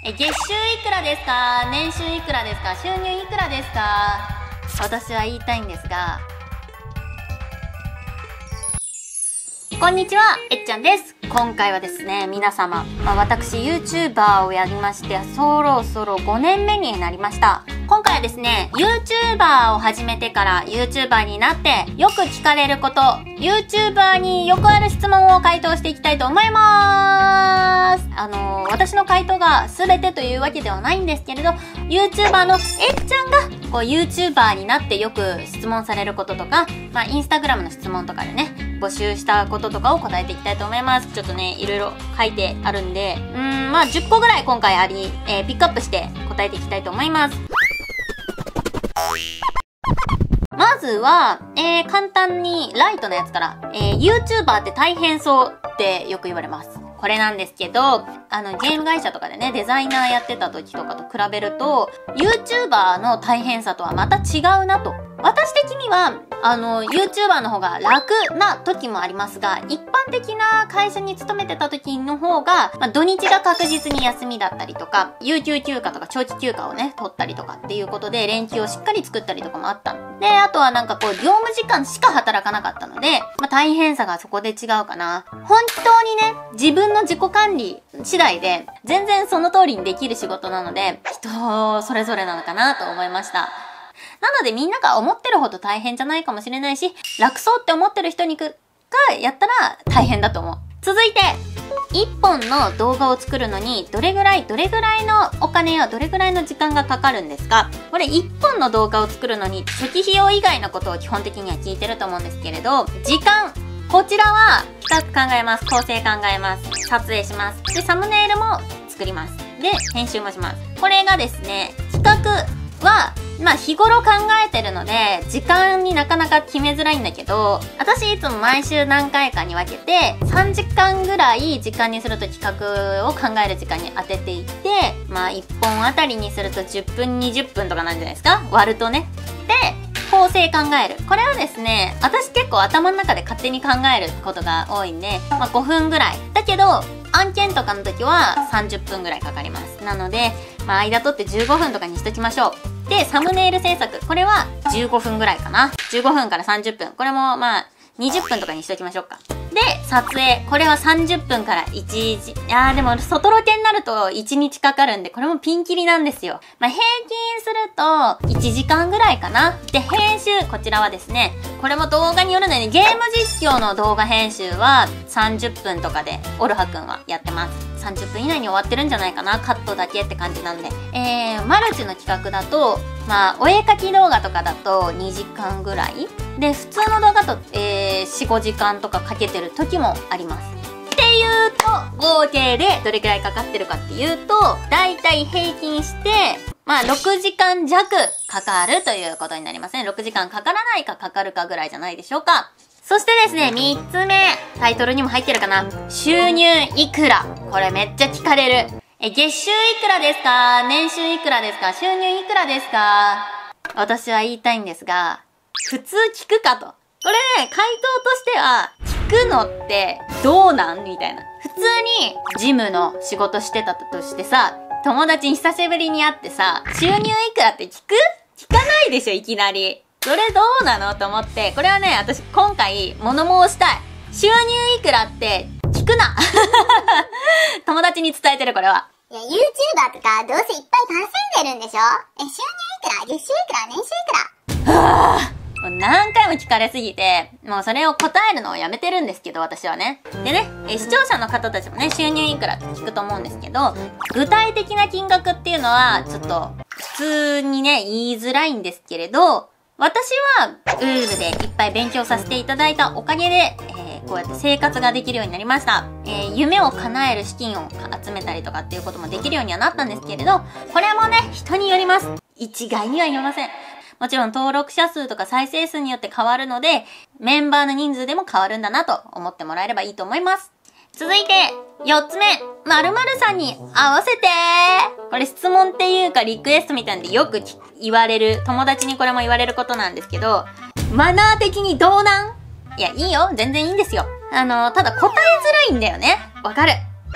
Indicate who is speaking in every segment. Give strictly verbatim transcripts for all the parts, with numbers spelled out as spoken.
Speaker 1: え、月収いくらですか？年収いくらですか？収入いくらですか？私は言いたいんですが、こんにちは、えっちゃんです。今回はですね、皆様、まあ、私 YouTuber をやりまして、そろそろごねんめになりました。今回はですね、YouTuber を始めてから YouTuber になってよく聞かれること、YouTuber によくある質問を回答していきたいと思いまーす。あのー、私の回答が全てというわけではないんですけれど、YouTuber のえっちゃんがこう YouTuber になってよく質問されることとか、まあ Instagram の質問とかでね、募集したこととかを答えていきたいと思います。ちょっとね、いろいろ書いてあるんで、うーん、まあじゅっこぐらい今回あり、えー、ピックアップして答えていきたいと思います。まずは、えー、簡単にライトなやつから、えー、YouTuber って大変そうってよく言われます。これなんですけど、あの、ゲーム会社とかでね、デザイナーやってた時とかと比べると、YouTuber の大変さとはまた違うなと。私的には、あの、YouTuber の方が楽な時もありますが、一般的な会社に勤めてた時の方が、まあ、土日が確実に休みだったりとか、有給休暇とか長期休暇をね、取ったりとかっていうことで、連休をしっかり作ったりとかもあったので、あとはなんかこう、業務時間しか働かなかったので、まあ、大変さがそこで違うかな。本当にね、自分の自己管理次第で、全然その通りにできる仕事なので、人それぞれなのかなと思いました。なのでみんなが思ってるほど大変じゃないかもしれないし、楽そうって思ってる人にがやったら大変だと思う。続いて、一本の動画を作るのにどれぐらい、どれぐらいのお金やどれぐらいの時間がかかるんですか？これ一本の動画を作るのに初期費用以外のことを基本的には聞いてると思うんですけれど、時間。こちらは企画考えます。構成考えます。撮影します。で、サムネイルも作ります。で、編集もします。これがですね、企画は、まあ日頃考えてるので、時間になかなか決めづらいんだけど、私いつも毎週何回かに分けて、さんじかんぐらい時間にすると企画を考える時間に当てていって、まあいっぽんあたりにするとじゅっぷん、にじゅっぷんとかなんじゃないですか？割るとね。で、構成考える。これはですね、私結構頭の中で勝手に考えることが多いんで、まあごふんぐらい。だけど、案件とかの時はさんじゅっぷんぐらいかかります。なので、まあ間取ってじゅうごふんとかにしときましょう。で、サムネイル制作。これはじゅうごふんぐらいかな。じゅうごふんからさんじゅっぷん。これもまあにじゅっぷんとかにしときましょうか。で、撮影。これはさんじゅっぷんからいちじ、いやーでも外ロケになるといちにちかかるんで、これもピンキリなんですよ。まあ平均するといちじかんぐらいかな。で、編集。こちらはですね、これも動画によるので、ゲーム実況の動画編集はさんじゅっぷんとかで、オルハくんはやってます。さんじゅっぷん以内に終わってるんじゃないかな。カットだけって感じなんで。えー、マルチの企画だと、まあ、お絵描き動画とかだとにじかんぐらいで、普通の動画と、えー、よん、ごじかんとかかけてる時もあります。っていうと、合計でどれくらいかかってるかっていうと、だいたい平均して、まあ、ろくじかんじゃくかかるということになりますね。ろくじかんかからないかかかるかぐらいじゃないでしょうか。そしてですね、みっつめ。タイトルにも入ってるかな。収入いくら。これめっちゃ聞かれる。え、月収いくらですか？年収いくらですか？収入いくらですか？私は言いたいんですが、普通聞くかと。これね、回答としては、聞くのってどうなんみたいな。普通にジムの仕事してたとしてさ、友達に久しぶりに会ってさ、収入いくらって聞く？聞かないでしょ、いきなり。それどうなのと思って、これはね、私今回物申したい。収入いくらって聞くな友達に伝えてる、これは。
Speaker 2: いや、YouTuber とかどうせいっぱい稼いでるんでしょ？え、収入いくら？月収いくら？年収いくら？
Speaker 1: はぁ、もう何回も聞かれすぎて、もうそれを答えるのをやめてるんですけど、私はね。でね、え視聴者の方たちもね、収入いくらって聞くと思うんですけど、具体的な金額っていうのは、ちょっと、普通にね、言いづらいんですけれど、私は、ウールでいっぱい勉強させていただいたおかげで、えー、こうやって生活ができるようになりました。えー、夢を叶える資金を集めたりとかっていうこともできるようにはなったんですけれど、これもね、人によります。一概には言えません。もちろん登録者数とか再生数によって変わるので、メンバーの人数でも変わるんだなと思ってもらえればいいと思います。続いて、よっつめ、〇〇さんに合わせてー。これ質問っていうかリクエストみたいなんでよく言われる、友達にこれも言われることなんですけど、マナー的にどうなん？いや、いいよ。全然いいんですよ。あの、ただ答えづらいんだよね。わかる。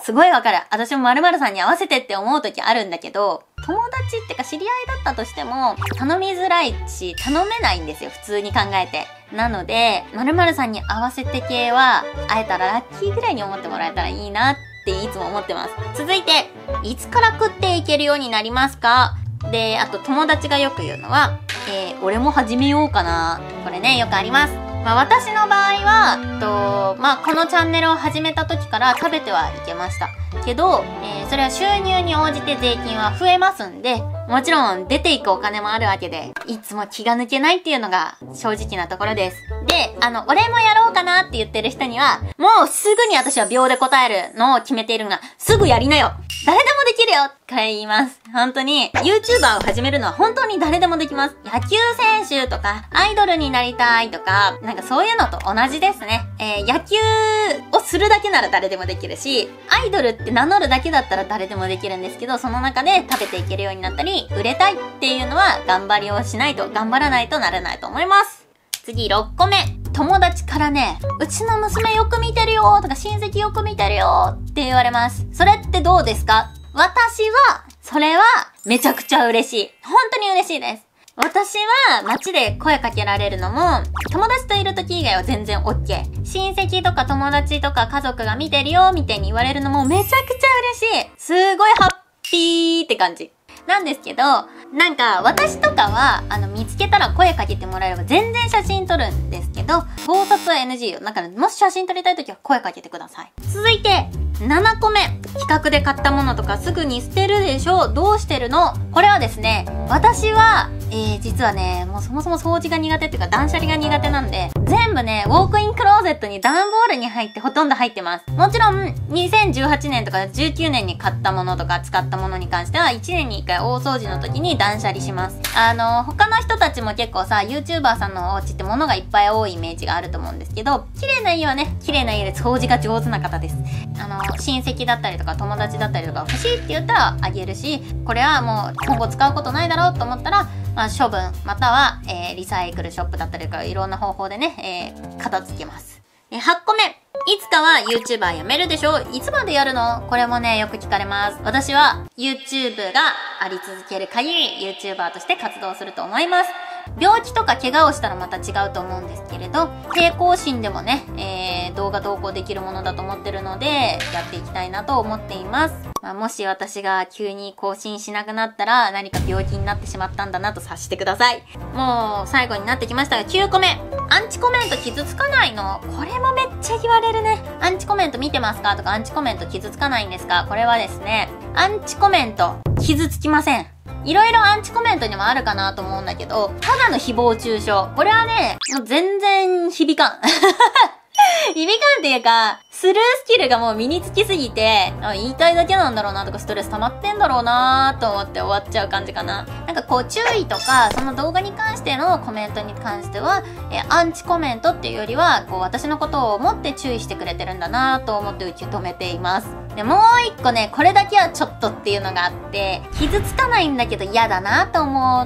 Speaker 1: すごいわかる。私も〇〇さんに合わせてって思う時あるんだけど、友達ってか知り合いだったとしても、頼みづらいし、頼めないんですよ、普通に考えて。なので、〇〇さんに合わせて系は、会えたらラッキーぐらいに思ってもらえたらいいなっていつも思ってます。続いて、いつから食っていけるようになりますか？で、あと友達がよく言うのは、えー、俺も始めようかな。これね、よくあります。まあ私の場合は、と、まあこのチャンネルを始めた時から食べてはいけました。けど、えー、それは収入に応じて税金は増えますんで、もちろん出ていくお金もあるわけで、いつも気が抜けないっていうのが正直なところです。で、あの、俺もやろうかなって言ってる人には、もうすぐに私は秒で答えるのを決めているが、すぐやりなよ！誰でもできるよって言います。本当に、YouTuber を始めるのは本当に誰でもできます。野球選手とか、アイドルになりたいとか、なんかそういうのと同じですね。えー、野球をするだけなら誰でもできるし、アイドルって名乗るだけだったら誰でもできるんですけど、その中で食べていけるようになったり、売れたいっていうのは頑張りをしないと、頑張らないとなれないと思います。次、ろっこめ。友達からね、うちの娘よく見てるよとか親戚よく見てるよって言われます。それってどうですか？私は、それはめちゃくちゃ嬉しい。本当に嬉しいです。私は街で声かけられるのも、友達といる時以外は全然 OK。親戚とか友達とか家族が見てるよみたいに言われるのもめちゃくちゃ嬉しい。すごいハッピーって感じ。なんですけど、なんか私とかは、あの見つけたら声かけてもらえれば全然写真撮るんですけど、盗撮は エヌジー よ。だからもし写真撮りたい時は声かけてください。続いて、ななこめ。企画で買ったものとかすぐに捨てるでしょ？どうしてるの？これはですね、私は、えー、実はね、もうそもそも掃除が苦手っていうか断捨離が苦手なんで、全部ね、ウォークインクローゼットに段ボールに入ってほとんど入ってます。もちろん、にせんじゅうはちねんとかじゅうきゅうねんに買ったものとか使ったものに関しては、いちねんにいっかい大掃除の時に断捨離します。あの、他の人たちも結構さ、YouTuber さんのお家って物がいっぱい多いイメージがあると思うんですけど、綺麗な家はね、綺麗な家で掃除が上手な方です。あの、親戚だったりとか友達だったりとか欲しいって言ったらあげるし、これはもう今後使うことないだろうと思ったら、まあ、処分、または、えー、リサイクルショップだったりとか、いろんな方法でね、えー、片付けます。えー、はちこめ。いつかは YouTuber 辞めるでしょ？いつまでやるの？これもね、よく聞かれます。私は YouTube があり続ける限り YouTuber として活動すると思います。病気とか怪我をしたらまた違うと思うんですけれど、抵抗心でもね、えー、動画投稿できるものだと思ってるので、やっていきたいなと思っています。まあ、もし私が急に更新しなくなったら、何か病気になってしまったんだなと察してください。もう、最後になってきましたが、きゅうこめ。アンチコメント傷つかないの？これもめっちゃ言われるね。アンチコメント見てますかとか、アンチコメント傷つかないんですか？これはですね、アンチコメント傷つきません。いろいろアンチコメントにもあるかなと思うんだけど、ただの誹謗中傷。これはね、もう全然響かん。響かんっていうか、スルースキルがもう身につきすぎて、言いたいだけなんだろうなとか、ストレス溜まってんだろうなと思って終わっちゃう感じかな。なんかこう注意とか、その動画に関してのコメントに関しては、えー、アンチコメントっていうよりは、こう私のことを思って注意してくれてるんだなと思って受け止めています。で、もう一個ね、これだけはちょっとっていうのがあって、傷つかないんだけど嫌だなと思って、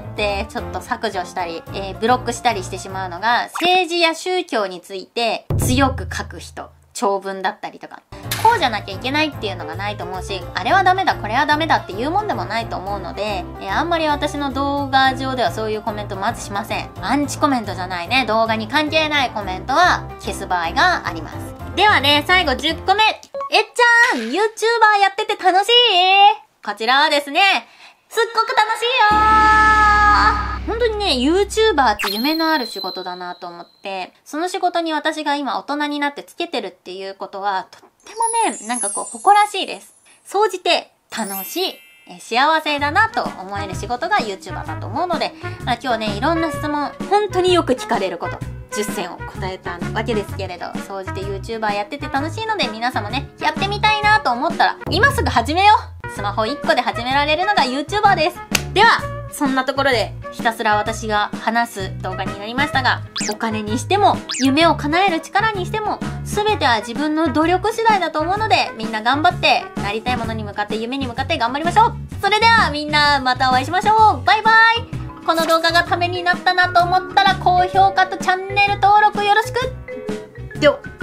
Speaker 1: ちょっと削除したり、えー、ブロックしたりしてしまうのが、政治や宗教について強く書く人。長文だったりとか。こうじゃなきゃいけないっていうのがないと思うし、あれはダメだ、これはダメだっていうもんでもないと思うので、えー、あんまり私の動画上ではそういうコメントまずしません。アンチコメントじゃないね、動画に関係ないコメントは消す場合があります。ではね、最後じゅっこめ。えっちゃん、YouTuber やってて楽しい？こちらはですね、すっごく楽しいよー。本当にね、YouTuber って夢のある仕事だなと思って、その仕事に私が今大人になってつけてるっていうことは、とってもね、なんかこう、誇らしいです。総じて楽しい、え幸せだなと思える仕事が YouTuber だと思うので、まあ、今日ね、いろんな質問、本当によく聞かれること、じゅっせんを答えたわけですけれど、総じて YouTuber やってて楽しいので、皆さんもね、やってみたいなと思ったら、今すぐ始めよう。スマホいっこで始められるのが YouTuber です。では、そんなところでひたすら私が話す動画になりましたが、お金にしても夢を叶える力にしても全ては自分の努力次第だと思うので、みんな頑張ってなりたいものに向かって夢に向かって頑張りましょう。それではみんなまたお会いしましょう。バイバイ。この動画がためになったなと思ったら高評価とチャンネル登録よろしく。では。